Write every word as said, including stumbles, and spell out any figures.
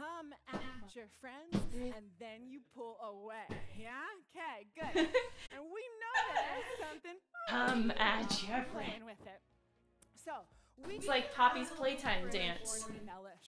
hum at your friends, and then you pull away. Yeah? Okay, good. And we noticed something. Hum at your friends. Playing with it. So we It's like Poppy's Playtime dance.